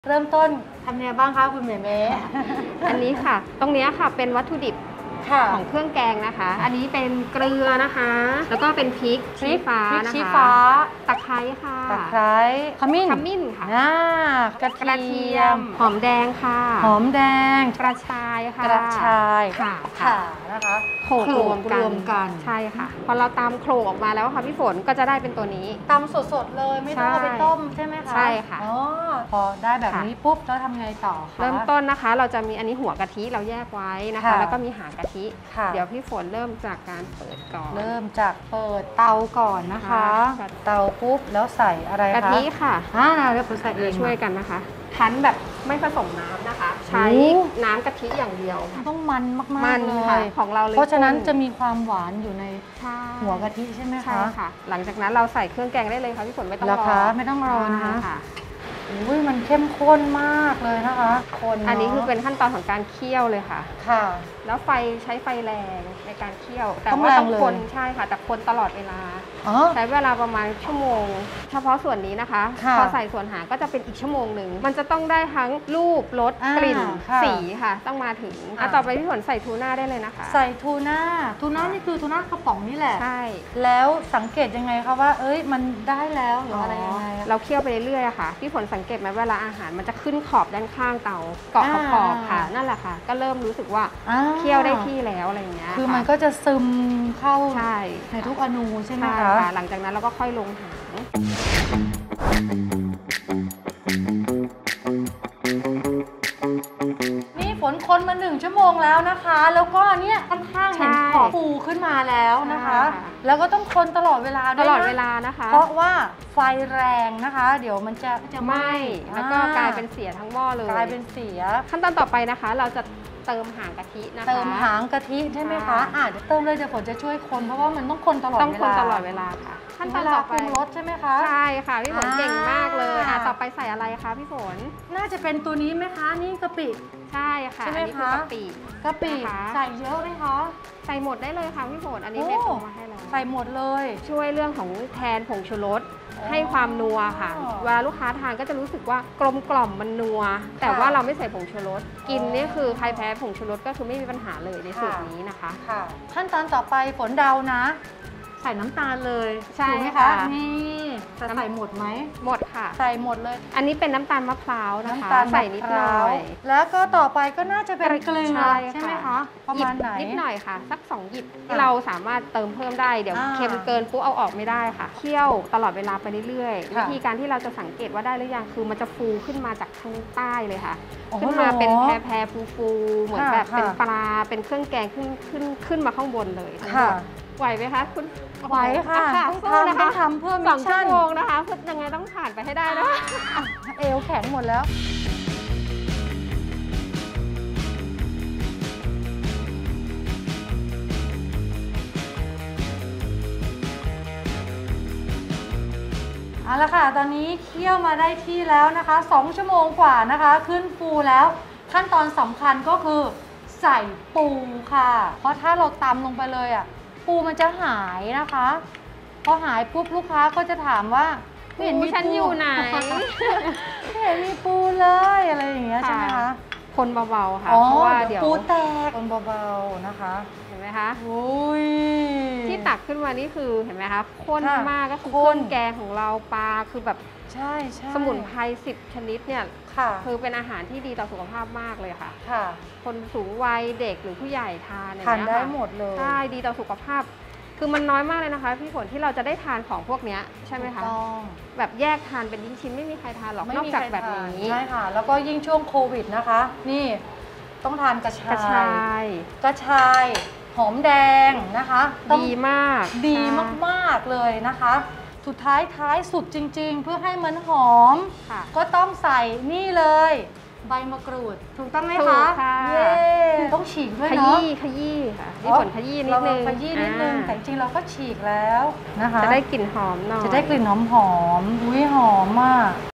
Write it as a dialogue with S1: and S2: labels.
S1: เริ่มต้นทำยังไงบ้างคะคุณเมย์
S2: อันนี้ค่ะตรงนี้ค่ะเป็นวัตถุดิบของเครื่องแกงนะคะอันนี้เป็นเกลือนะคะแล้วก็เป็นพริกชี้ฟ้านะคะตะไคร้ค่ะ
S1: ตะไคร้ขมิ้น
S2: ค่ะ
S1: กระเทียม
S2: หอมแดงค่ะ
S1: หอมแดง
S2: กระชายค่ะ
S1: ค่ะนะคะ
S2: โขลกรวมกันใช่ค่ะพอเราตำโขลกออกมาแล้วค่ะพี่ฝนก็จะได้เป็นตัวนี้
S1: ตำสดๆเลยไม่ต้องเอาไปต้มใช่ไหมคะ
S2: ใช่ค่ะ
S1: พอได้แบบนี้ปุ๊บแล้วทำไงต่อ
S2: เริ่มต้นนะคะเราจะมีอันนี้หัวกะทิเราแยกไว้นะคะแล้วก็มีหางกะทิเดี๋ยวพี่ฝนเริ่มจากการเปิดก่อน
S1: เริ่มจากเปิดเตาก่อนนะคะเตาปุ๊บแล้วใส่อะไรคะ
S2: กะทิค่ะ
S1: แล้วผมใส่เอง
S2: ช่วยกันนะคะคั้นแบบไม่ผสมน้ำนะคะใช้น้ำกะทิอย่างเดียว
S1: ต้องมันมากๆเลย
S2: ของเราเลย
S1: เพราะฉะนั้นจะมีความหวานอยู่ในหัวกะทิใช่ไหมคะ
S2: ใช่ค่ะหลังจากนั้นเราใส่เครื่องแกงได้เลยค่ะพี่ฝนไม่ต้องรอ
S1: ไม่ต้องรอนะคะอุ้ยมันเข้มข้นมากเลยนะคะ
S2: อันนี้คือเป็นขั้นตอนของการเคี่ยวเลยค่ะแล้วใช้ไฟแรงในการเคี่ยวแต่ว่าต้องคนใช่ค่ะแต่คนตลอดเวลาใช้เวลาประมาณชั่วโมงเฉพาะส่วนนี้นะคะพอใส่ส่วนหางก็จะเป็นอีกชั่วโมงหนึ่งมันจะต้องได้ทั้งรูปรสกลิ่นสีค่ะต้องมาถึงต่อไปพี่ฝนใส่ทูน่าได้เลยนะคะ
S1: ใส่ทูน่านี่คือทูน่ากระป๋องนี่แหละ
S2: ใช่
S1: แล้วสังเกตยังไงคะว่ามันได้แล้วหรืออะไรยังไง
S2: เราเคี่ยวไปเรื่อยๆค่ะพี่ฝนสังเกตไหมเวลาอาหารมันจะขึ้นขอบด้านข้างเตาเกาะขอบค่ะนั่นแหละค่ะก็เริ่มรู้สึกว่าเคี่ยวได้ที่แล้วอะไรอย่างเงี้ย
S1: คือมันก็จะซึมเข้า
S2: ใน
S1: ทุกอนูใช่ไหมคะ
S2: หลังจากนั้นเราก็ค่อยลงหาง
S1: นี่ฝนคนมา1 ชั่วโมงแล้วนะคะแล้วก็เนี่ยค่อนข้างเห็นขอบฟูขึ้นมาแล้วนะคะแล้วก็ต้องคนตลอดเวลา
S2: ตลอดเวลานะคะ
S1: เพราะว่าไฟแรงนะคะเดี๋ยวมันจะ
S2: ไหม้แล้วก็กลายเป็นเสียทั้งหม้อเลย
S1: กลายเป็นเสีย
S2: ขั้นตอนต่อไปนะคะเราจะเติมหางกะทินะคะ
S1: เติมหางกะทิใช่ไหมคะเดี๋ยวเติมเลยเดี๋ยวฝนจะช่วยคนเพราะว่ามันต้องคนตลอดเวลา
S2: ต้องคนตลอดเวลาค่ะ
S1: ขั้นตอนต่อไปปรุงรสใช่ไหมคะ
S2: ใช่ค่ะพี่ฝนเก่งมากเลยต่อไปใส่อะไรคะพี่ฝน
S1: น่าจะเป็นตัวนี้ไหมคะนี่กะปิ
S2: ใช่ค่ะอันนี้คือกะปิ
S1: ใส่เยอะไหมคะ
S2: ใส่หมดได้เลยค่ะพี่ฝนอันนี้เม็ดลงมาให้แล้ว
S1: ใส่หมดเลย
S2: ช่วยเรื่องของแทนผงชูรสให้ความนัวค่ะเวลาลูกค้าทานก็จะรู้สึกว่ากลมกล่อมมันนัวแต่ว่าเราไม่ใส่ผงชูรสกินนี่คือใครแพ้ผงชูรสก็คือไม่มีปัญหาเลยในสูตรนี้นะคะ
S1: ขั้นตอนต่อไปฝนเดานะใส่น้ำตาลเลย
S2: ใช่ไหมคะ
S1: นี่จะใส่หมดไหม
S2: หมดค่ะ
S1: ใส่หมดเลย
S2: อันนี้เป็นน้ำตาลมะพร้าวนะคะใส่นิดหน่อย
S1: แล้วก็ต่อไปก็น่าจะเป็นเกลือใช่ไหมคะประมาณไหน
S2: นิดหน่อยค่ะสัก2 หยิบเราสามารถเติมเพิ่มได้เดี๋ยวเค็มเกินปุ๊บเอาออกไม่ได้ค่ะเคี่ยวตลอดเวลาไปเรื่อยๆวิธีการที่เราจะสังเกตว่าได้หรือยังคือมันจะฟูขึ้นมาจากข้างใต้เลยค่ะขึ้นมาเป็นแพรฟูเหมือนแบบเป็นปลาเป็นเครื่องแกงขึ้นมาข้างบนเลยไหวไหมคะคุณ
S1: ไหวค่ะต้องทำเพื่อมิชชั่น
S2: 2 ชั่วโมงนะคะยังไงต้องผ่านไปให้ได้นะ
S1: เอวแข็งหมดแล้วเอาละค่ะตอนนี้เคี่ยวมาได้ที่แล้วนะคะ2 ชั่วโมงกว่านะคะขึ้นฟูแล้วขั้นตอนสำคัญก็คือใส่ปูค่ะเพราะถ้าเราตำลงไปเลยปูมันจะหายนะคะพอหายปุ๊บลูกค้าก็จะถามว่า
S2: ไม่เห็นมีฉันอยู่ไหน
S1: ไม่เห็นมีปูเลยอะไรอย่างเงี้ยใช่ไหมคะ
S2: คนเบาๆค่ะเพราะว่าเดี๋ยว
S1: ปูแตกคนเบาๆนะคะ
S2: เห็นไหมคะที่ตักขึ้นมานี่คือเห็นไหมคะข้นมากก็คือข้นแกงของเราปลาคือแบบ
S1: ใช่
S2: สมุนไพร10 ชนิดเนี่ยคือเป็นอาหารที่ดีต่อสุขภาพมากเลยค่ะคนสูงวัยเด็กหรือผู้ใหญ่ทาน
S1: ได้หมดเลย
S2: ใช่ดีต่อสุขภาพคือมันน้อยมากเลยนะคะพี่ฝนที่เราจะได้ทานของพวกนี้ใช่ไหมคะแบบแยกทานเป็นชิ้นๆไม่มีใครทานหรอกนอกจากแบบนี้
S1: ใช่ค่ะแล้วก็ยิ่งช่วงโควิดนะคะนี่ต้องทานกระชายหอมแดงนะคะ
S2: ดีมาก
S1: ดีมากๆเลยนะคะสุดท้ายสุดจริงๆเพื่อให้มันหอมก็ต้องใส่นี่เลยใบมะกรูดถูกต้องไหมคะเย้ต้องฉีกด้วยเนาะ
S2: ขยี้ค่ะพี่ฝนขยี้นิดนึง
S1: แต่จริงเราก็ฉีกแล้วนะคะ
S2: จะได้กลิ่นหอมหน่อย
S1: จะได้กลิ่นหอมอุ้ยหอมมาก